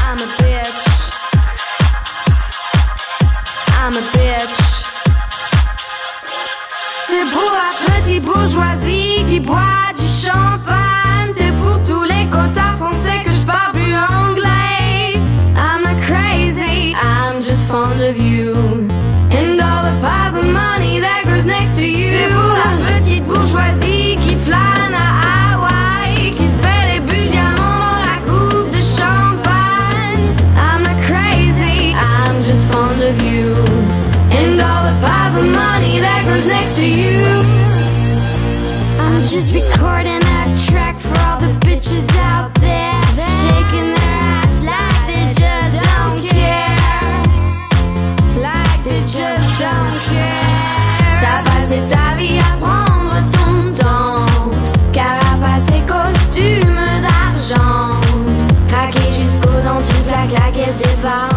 I'm a bitch. I'm a bitch. C'est pour la petite bourgeoisie qui boit du champagne. C'est pour tous les quotas français que je parle plus anglais. I'm not crazy, I'm just fond of you and all the piles of money that grows next to you. C'est pour la petite bourgeoisie qui flâne à Hawaï, qui se fait des bulles diamants dans la coupe de champagne. I'm not crazy, I'm just fond of you and all the piles of money that grows next to you. I'm just recording a track for all the bitches out there, shaking their ass like they just don't care. Like they just don't care. T'as passé ta vie à prendre ton temps, carapace et costume d'argent, craquer jusqu'aux dents toute la caisse des parents.